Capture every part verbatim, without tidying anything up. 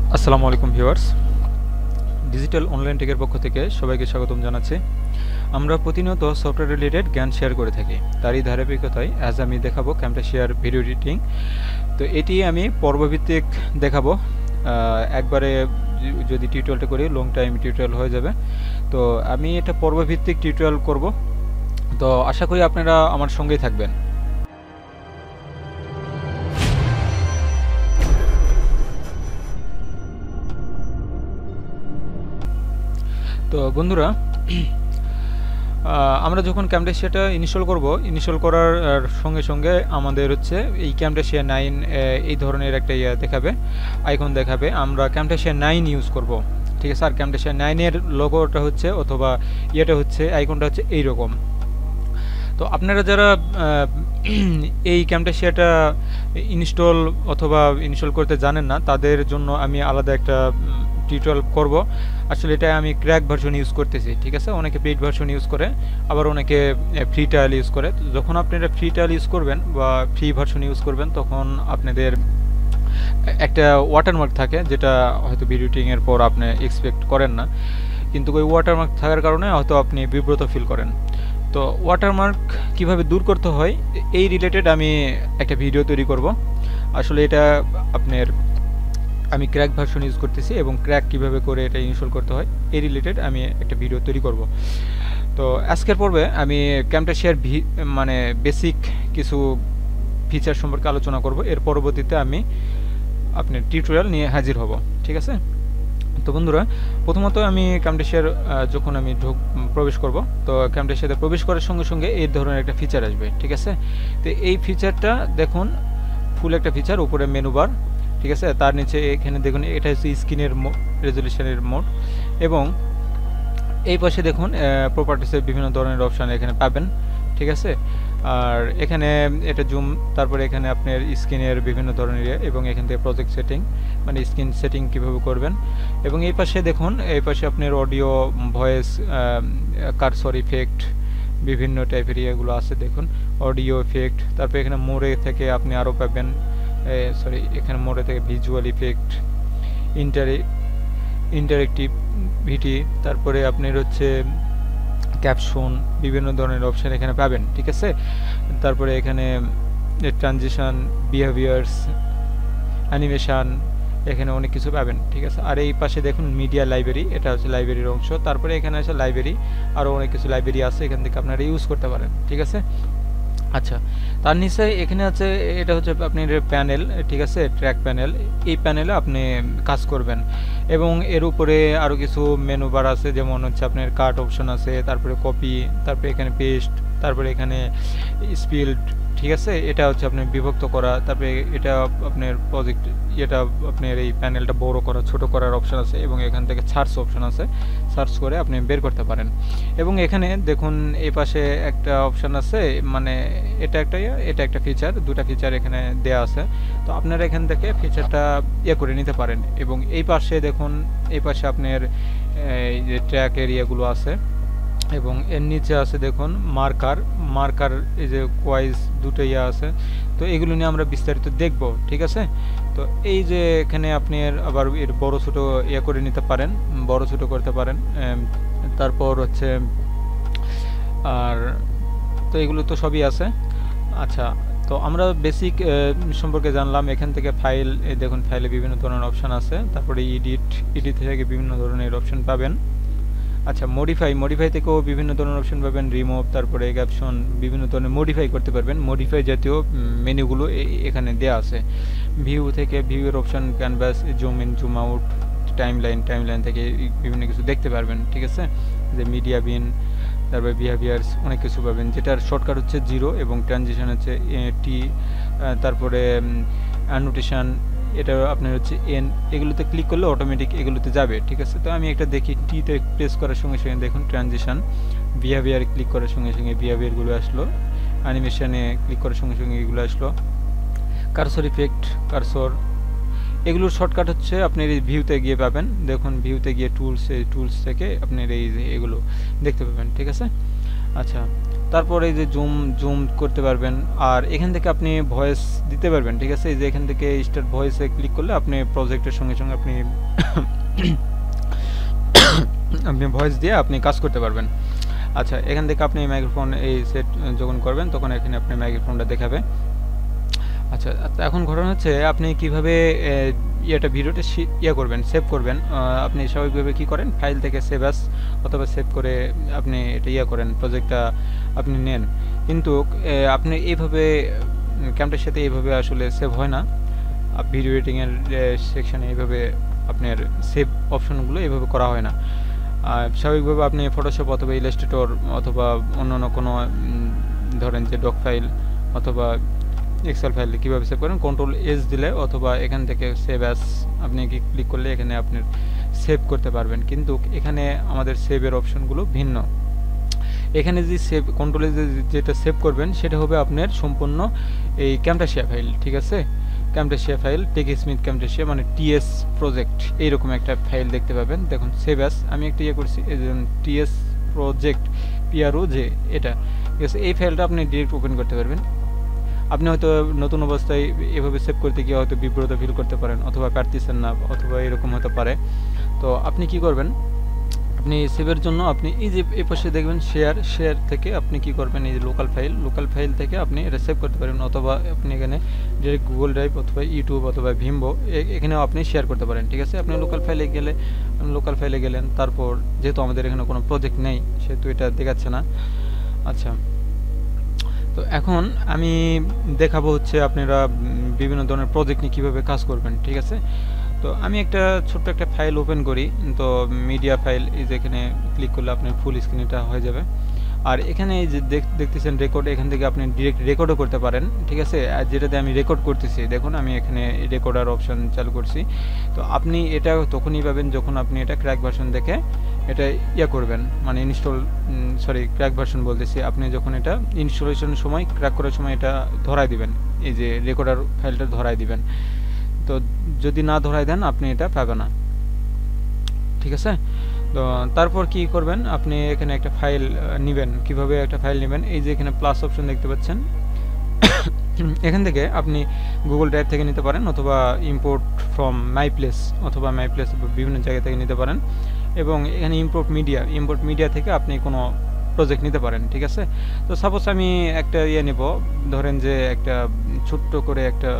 আসসালামু আলাইকুম viewers, digital online টেকের পক্ষ থেকে সবাইকে স্বাগতম জানাচ্ছি। আমরা প্রতিনিয়ত সফটওয়্যার রিলেটেড জ্ঞান শেয়ার করে থাকি। তারই ধারাবাহিকতায় আজ আমি দেখাবো ক্যামটাশিয়ার ভিডিও এডিটিং। তো এটি আমি পর্বভিত্তিক দেখাবো। একবারে যদি টিউটোরিয়ালটা করি লং টাইম টিউটোরিয়াল হয়ে যাবে, তো আমি এটা পর্বভিত্তিক টিউটোরিয়াল করব। তো আশা করি আপনারা আমার সঙ্গেই থাকবেন। তো বন্ধুরা, আমরা যখন ক্যামটাশিয়াটা ইনস্টল করব, ইনস্টল করার সঙ্গে সঙ্গে আমাদের হচ্ছে এই ক্যামটাশিয়া নাইন এই ধরনের একটা ইয়ে দেখাবে, আইকন দেখাবে। আমরা ক্যামটাশিয়া নাইন ইউজ করব, ঠিক আছে। আর ক্যামটাশিয়া নাইনের লোগোটা হচ্ছে অথবা ইয়েটা হচ্ছে আইকনটা হচ্ছে এইরকম। তো আপনারা যারা এই ক্যামটাশিয়াটা ইনস্টল অথবা ইনস্টল করতে জানেন না, তাদের জন্য আমি আলাদা একটা টিউটোরিয়াল করব। আসলে এটা আমি ক্র্যাক ভার্সন ইউজ করতেছি, ঠিক আছে। অনেকে পেইড ভার্সন ইউজ করে, আবার অনেকে ফ্রি ট্রায়াল ইউজ করে। যখন আপনারা ফ্রি ট্রায়াল ইউজ করবেন বা ফ্রি ভার্সন ইউজ করবেন, তখন আপনাদের একটা ওয়াটারমার্ক থাকে, যেটা হয়তো ভিডিও এডিটিংয়ের পর আপনি এক্সপেক্ট করেন না, কিন্তু ওই ওয়াটারমার্ক থাকার কারণে হয়তো আপনি বিব্রত ফিল করেন। তো ওয়াটারমার্ক কিভাবে দূর করতে হয় এই রিলেটেড আমি একটা ভিডিও তৈরি করব। আসলে এটা আপনার আমি ক্র্যাক ভার্সন ইউজ করতেছি এবং ক্র্যাক কিভাবে করে এটা ইনস্টল করতে হয় এই রিলেটেড আমি একটা ভিডিও তৈরি করব। তো আজকের পর্বে আমি ক্যামটাশিয়ার মানে বেসিক কিছু ফিচার সম্পর্কে আলোচনা করব। এর পরবর্তীতে আমি আপনার টিউটোরিয়াল নিয়ে হাজির হব, ঠিক আছে। তো বন্ধুরা, প্রথমত আমি ক্যামটাশিয়ার যখন আমি ঢুক প্রবেশ করব, তো ক্যামটাশিয়াতে প্রবেশ করার সঙ্গে সঙ্গে এই ধরনের একটা ফিচার আসবে, ঠিক আছে। তো এই ফিচারটা দেখুন, ফুল একটা ফিচার, উপরে মেনু বার, ঠিক আছে। তার নিচে এখানে দেখুন এটা হচ্ছে স্ক্রিনের রেজলিউশনের মোড, এবং এই পাশে দেখুন প্রপার্টিসের বিভিন্ন ধরনের অপশান এখানে পাবেন, ঠিক আছে। আর এখানে এটা জুম, তারপরে এখানে আপনার স্ক্রিনের বিভিন্ন ধরনের ইয়ে, এবং এখান থেকে প্রজেক্ট সেটিং মানে স্ক্রিন সেটিং কীভাবে করবেন। এবং এই পাশে দেখুন, এই পাশে আপনার অডিও, ভয়েস, কারসর ইফেক্ট, বিভিন্ন টাইপের ইয়েগুলো আছে দেখুন, অডিও ইফেক্ট। তারপরে এখানে মোড়ে থেকে আপনি আরও পাবেন, সরি এখানে মোড়ে থেকে ভিজুয়াল ইফেক্ট, ইন্টারে ইন্টারেক্টিভিটি, তারপরে আপনার হচ্ছে ক্যাপশন, বিভিন্ন ধরনের অপশান এখানে পাবেন, ঠিক আছে। তারপরে এখানে ট্রানজিশন, বিহেভিয়ার্স, অ্যানিমেশান, এখানে অনেক কিছু পাবেন, ঠিক আছে। আর এই পাশে দেখুন মিডিয়া লাইব্রেরি, এটা হচ্ছে লাইব্রেরির অংশ। তারপরে এখানে আছে লাইব্রেরি, আরও অনেক কিছু লাইব্রেরি আছে, এখান থেকে আপনারা ইউজ করতে পারেন, ঠিক আছে। আচ্ছা, তার নিচে এখানে আছে, এটা হচ্ছে আপনার প্যানেল, ঠিক আছে, ট্র্যাক প্যানেল। এই প্যানেলে আপনি কাজ করবেন, এবং এর উপরে আরও কিছু মেনু বার আছে, যেমন হচ্ছে আপনার কাট অপশন আছে, তারপরে কপি, তারপরে এখানে পেস্ট, তারপরে এখানে স্পিল্ড, ঠিক আছে। এটা হচ্ছে আপনার বিভক্ত করা, তারপরে এটা আপনার প্রজেক্ট, এটা আপনার এই প্যানেলটা বড় করা, ছোট করার অপশান আছে, এবং এখান থেকে সার্চ অপশান আছে, সার্চ করে আপনি বের করতে পারেন। এবং এখানে দেখুন এই পাশে একটা অপশান আছে, মানে এটা একটা এটা একটা ফিচার, দুটা ফিচার এখানে দেয়া আছে। তো আপনারা এখান থেকে ফিচারটা ইয়ে করে নিতে পারেন। এবং এই পাশে দেখুন, এই পাশে আপনার এই যে ট্র্যাক এরিয়াগুলো আছে, এবং এর নিচে আছে দেখুন মার্কার, মার্কার এই যে কোয়াইজ দুটো ইয়ে আছে। তো এগুলো নিয়ে আমরা বিস্তারিত দেখব, ঠিক আছে। তো এই যে এখানে আপনি আবার এর বড় ছোট ইয়ে করে নিতে পারেন, বড় ছোট করতে পারেন। তারপর হচ্ছে আর তো এগুলো তো সবই আছে। আচ্ছা, তো আমরা বেসিক সম্পর্কে জানলাম। এখান থেকে ফাইল, দেখুন ফাইলে বিভিন্ন ধরনের অপশান আছে, তারপরে এডিট, এডিট থেকে বিভিন্ন ধরনের অপশান পাবেন। আচ্ছা, মডিফাই, মডিফাই থেকেও বিভিন্ন ধরনের অপশন পাবেন, রিমুভ, তারপরে ক্যাপশন, বিভিন্ন ধরনের মডিফাই করতে পারবেন। মডিফাই জাতীয় মেনুগুলো এখানে দেওয়া আছে। ভিউ থেকে ভিউয়ের option, canvas, zoom in, zoom out, timeline, timeline থেকে বিভিন্ন কিছু দেখতে পারবেন, ঠিক আছে। যে মিডিয়া বিন, তারপরে বিহেভিয়ার্স, অনেক কিছু পাবেন, যেটার শর্টকাট হচ্ছে জিরো, এবং ট্রানজিশন হচ্ছে টি, তারপরে অ্যানোটেশন, এটা আপনার হচ্ছে এন। এগুলোতে ক্লিক করলে অটোমেটিক এগুলোতে যাবে, ঠিক আছে। তো আমি একটা দেখি, টিতে প্রেস করার সঙ্গে সঙ্গে দেখুন ট্রানজিশন, বিহেভিয়ার ক্লিক করার সঙ্গে সঙ্গে বিহেভিয়ারগুলো আসলো, অ্যানিমেশনে ক্লিক করার সঙ্গে সঙ্গে এগুলো আসলো, কারসর ইফেক্ট, কারসর, এগুলোর শর্টকাট হচ্ছে আপনি এই ভিউতে গিয়ে পাবেন। দেখুন ভিউতে গিয়ে টুলস, এই টুলস থেকে আপনি এই এগুলো দেখতে পাবেন, ঠিক আছে। আচ্ছা, তারপরে এই যে জুম জুম করতে পারবেন, আর এখান থেকে আপনি ভয়েস দিতে পারবেন, ঠিক আছে। এই যে এখান থেকে স্টার্ট ভয়েসে ক্লিক করলে আপনি প্রজেক্টের সঙ্গে সঙ্গে আপনি আপনি ভয়েস দিয়ে আপনি কাজ করতে পারবেন। আচ্ছা, এখান থেকে আপনি মাইক্রোফোন এই সেট যখন করবেন তখন এখানে আপনি মাইক্রোফোনটা দেখাবে। আচ্ছা, এখন ঘটনা হচ্ছে আপনি কিভাবে ইয়েটা ভিডিওটা ইয়ে করবেন, সেভ করবেন। আপনি স্বাভাবিকভাবে কি করেন, ফাইল থেকে সেভ অ্যাস অথবা সেভ করে আপনি এটা ইয়ে করেন, প্রজেক্টটা আপনি নেন। কিন্তু আপনি এইভাবে ক্যামেরার সাথে এইভাবে আসলে সেভ হয় না। ভিডিও এডিটিংয়ের সেকশানে এইভাবে আপনার সেভ অপশনগুলো এইভাবে করা হয় না। স্বাভাবিকভাবে আপনি ফটোশপ অথবা ইলাস্ট্রেটর অথবা অন্যান্য কোনো ধরেন যে ডক ফাইল অথবা এক্সেল ফাইল কীভাবে সেভ করেন, কন্ট্রোল এস দিলে অথবা এখান থেকে সেভ অ্যাস আপনি কি ক্লিক করলে এখানে আপনি সেভ করতে পারবেন। কিন্তু এখানে আমাদের সেভের অপশনগুলো ভিন্ন। এখানে যে সেভ কন্ট্রোলে যেটা সেভ করবেন সেটা হবে আপনার সম্পূর্ণ এই ক্যামটাশিয়া ফাইল, ঠিক আছে। Camtasia file, TechSmith Camtasia মানে টিএস প্রজেক্ট, এইরকম একটা ফাইল দেখতে পাবেন। দেখুন সেভ অ্যাস আমি একটা ইয়ে করছি, টিএস প্রজেক্ট পিআরও যে এটা, ঠিক আছে। এই ফাইলটা আপনি ডিরেক্ট ওপেন করতে পারবেন। আপনি হয়তো নতুন অবস্থায় এভাবে সেভ করতে গিয়ে হয়তো বিব্রত ফিল করতে পারেন অথবা পারতেছেন না অথবা এরকম হতে পারে। তো আপনি কি করবেন, আপনি সেভের জন্য আপনি এই যে এই পাশে দেখবেন শেয়ার, শেয়ার থেকে আপনি কি করবেন, এই যে লোকাল ফাইল, লোকাল ফাইল থেকে আপনি এটা সেভ করতে পারেন অথবা আপনি এখানে ডিরেক্ট গুগল ড্রাইভ অথবা ইউটিউব অথবা ভিম্বো এখানেও আপনি শেয়ার করতে পারেন, ঠিক আছে। আপনি লোকাল ফাইলে গেলে লোকাল ফাইলে গেলেন, তারপর যেহেতু আমাদের এখানে কোনো প্রজেক্ট নেই সেহেতু এটা দেখাচ্ছে না। আচ্ছা, তো এখন আমি দেখাবো হচ্ছে আপনারা বিভিন্ন ধরনের প্রজেক্ট নিয়ে কীভাবে কাজ করবেন, ঠিক আছে। তো আমি একটা ছোট্ট একটা ফাইল ওপেন করি, তো মিডিয়া ফাইল, এই যে এখানে ক্লিক করলে আপনার ফুল স্ক্রিন এটা হয়ে যাবে। আর এখানে এই যে দেখতেছেন রেকর্ড, এখান থেকে আপনি ডিরেক্ট রেকর্ডও করতে পারেন, ঠিক আছে। আর যেটাতে আমি রেকর্ড করতেছি, দেখুন আমি এখানে রেকর্ডার অপশন চালু করছি। তো আপনি এটা তখনই পাবেন যখন আপনি এটা ক্র্যাক ভার্সন দেখে এটা ইয়া করবেন, মানে ইনস্টল সরি ক্র্যাক ভার্সন বলতেছি, আপনি যখন এটা ইনস্টলেশনের সময় ক্র্যাক করার সময় এটা ধরাই দিবেন, এই যে রেকর্ডার ফাইলটা ধরাই দিবেন। তো যদি না ধরাই দেন আপনি এটা পাবেন না, ঠিক আছে। তো তারপর কি করবেন, আপনি এখানে একটা ফাইল নেবেন। কিভাবে একটা ফাইল নেবেন, এই যে এখানে প্লাস অপশন দেখতে পাচ্ছেন, এখান থেকে আপনি গুগল ড্রাইভ থেকে নিতে পারেন অথবা ইম্পোর্ট ফ্রম মাই প্লেস অথবা মাই প্লেস বিভিন্ন জায়গা থেকে নিতে পারেন। এবং এখানে ইম্পোর্ট মিডিয়া, ইম্পোর্ট মিডিয়া থেকে আপনি কোনো প্রজেক্ট নিতে পারেন, ঠিক আছে। তো সাপোজ আমি একটা ইয়ে নেব, ধরেন যে একটা ছোট্ট করে একটা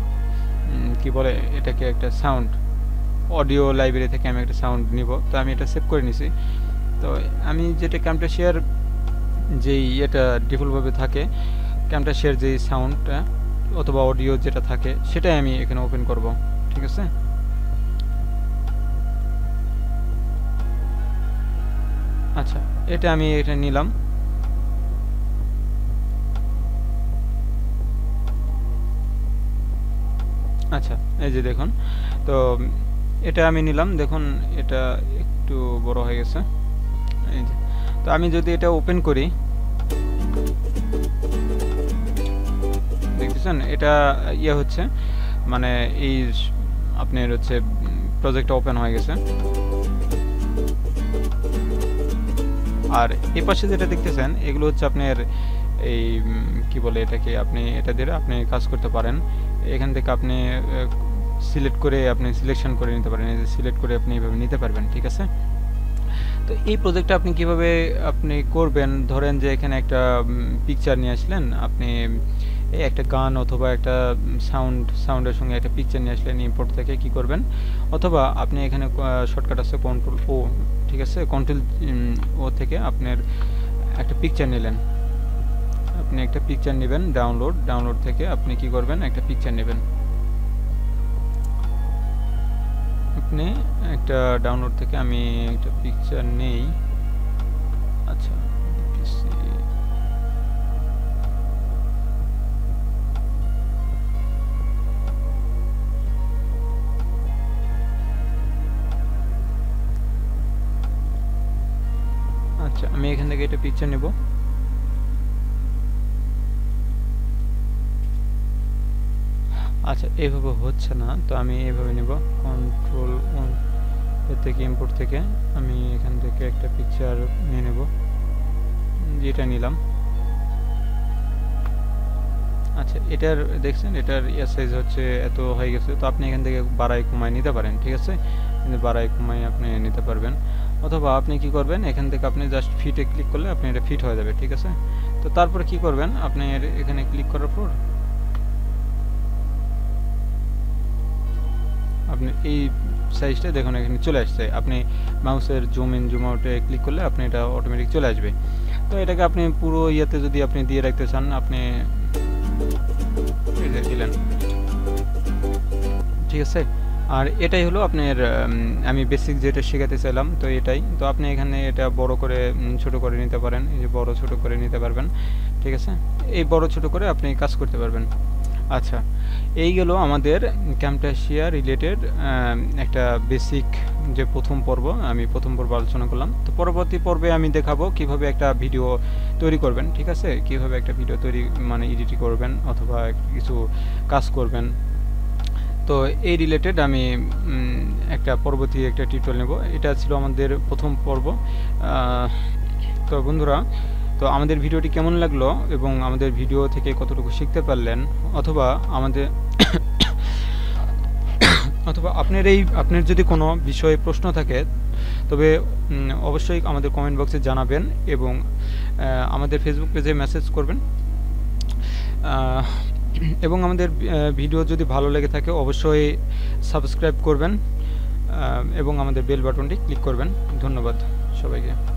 কি বলে এটাকে একটা সাউন্ড, অডিও লাইব্রেরি থেকে আমি একটা সাউন্ড নিব। তো আমি এটা সেভ করে নিছি। তো আমি যেটা ক্যামটাশিয়ার যেই এটা ডিফল্টভাবে থাকে, ক্যামটাশিয়ার যেই সাউন্ডটা অথবা অডিও যেটা থাকে সেটাই আমি এখানে ওপেন করব, ঠিক আছে। আচ্ছা, এটা আমি এটা নিলাম। আচ্ছা, এই যে দেখুন, তো এটা আমি নিলাম, দেখুন এটা একটু বড় হয়ে গেছে, এই যে। তো আমি যদি এটা ওপেন করি, দেখতেছেন এটা ইয়ে হচ্ছে, মানে এই আপনার হচ্ছে প্রজেক্টটা ওপেন হয়ে গেছে। আর এই পাশে যেটা দেখতেছেন এগুলো হচ্ছে আপনার এই কি বলে এটাকে, আপনি এটা দিয়ে আপনি কাজ করতে পারেন। এখান থেকে আপনি সিলেক্ট করে আপনি সিলেকশন করে নিতে পারেন, এই যে সিলেক্ট করে আপনি এইভাবে নিতে পারবেন, ঠিক আছে। তো এই প্রজেক্টটা আপনি কিভাবে আপনি করবেন, ধরেন যে এখানে একটা পিকচার নিয়ে আসলেন, আপনি এই একটা গান অথবা একটা সাউন্ড সাউন্ডের সঙ্গে একটা পিকচার নিয়ে আসলেন ইম্পোর্ট থেকে, কি করবেন, অথবা আপনি এখানে শর্টকাট আছে কন্ট্রোল ও, ঠিক আছে। কন্ট্রোল ও থেকে আপনার একটা পিকচার নিলেন, আপনি একটা পিকচার নেবেন, ডাউনলোড ডাউনলোড থেকে আপনি কি করবেন, একটা পিকচার নেবেন, আপনি একটা ডাউনলোড থেকে আমি একটা পিকচার নেই। আচ্ছা, আচ্ছা আমি এখান থেকে একটা পিকচার নেব। আচ্ছা, এইভাবে হচ্ছে না, তো আমি এইভাবে নেব, কন্ট্রোল অন এর থেকে ইম্পোর্ট থেকে আমি এখান থেকে একটা পিকচার নিয়ে নেব, যেটা নিলাম। আচ্ছা, এটার দেখছেন এটার ইয়ার সাইজ হচ্ছে এত হয়ে গেছে, তো আপনি এখান থেকে বাড়াই কমাই নিতে পারেন, ঠিক আছে, কিন্তু বাড়াই কমাই আপনি নিতে পারবেন। অথবা আপনি কি করবেন, এখান থেকে আপনি জাস্ট ফিটে ক্লিক করলে আপনি এটা ফিট হয়ে যাবে, ঠিক আছে। তো তারপরে কি করবেন, আপনি এখানে ক্লিক করার পর আপনি এই সাইজটা দেখুন এখানে চলে আসছে। আপনি মাউসের জুম ইন জুম আউটে ক্লিক করলে আপনি এটা অটোমেটিক চলে আসবে। তো এটাকে আপনি পুরো ইয়েতে যদি আপনি দিয়ে রাখতে চান, আপনি এই যে দিলেন, ঠিক আছে। আর এটাই হলো আপনার আমি বেসিক যেটা শেখাতে চাইলাম, তো এটাই। তো আপনি এখানে এটা বড় করে ছোট করে নিতে পারেন, এই যে বড় ছোট করে নিতে পারবেন, ঠিক আছে। এই বড় ছোট করে আপনি কাজ করতে পারবেন। আচ্ছা, এই গেল আমাদের ক্যামটাসিয়া রিলেটেড একটা বেসিক যে প্রথম পর্ব, আমি প্রথম পর্ব আলোচনা করলাম। তো পরবর্তী পর্বে আমি দেখাবো কিভাবে একটা ভিডিও তৈরি করবেন, ঠিক আছে, কিভাবে একটা ভিডিও তৈরি মানে এডিট করবেন অথবা কিছু কাজ করবেন। তো এই রিলেটেড আমি একটা পরবর্তী একটা টিউটোরিয়াল নেব। এটা ছিল আমাদের প্রথম পর্ব। তো বন্ধুরা, তো আমাদের ভিডিওটি কেমন লাগলো এবং আমাদের ভিডিও থেকে কতটুকু শিখতে পারলেন, অথবা আমাদের অথবা আপনার এই আপনার যদি কোনো বিষয়ে প্রশ্ন থাকে, তবে অবশ্যই আমাদের কমেন্ট বক্সে জানাবেন এবং আমাদের ফেসবুক পেজে মেসেজ করবেন। এবং আমাদের ভিডিও যদি ভালো লেগে থাকে অবশ্যই সাবস্ক্রাইব করবেন এবং আমাদের বেল বাটনটি ক্লিক করবেন। ধন্যবাদ সবাইকে।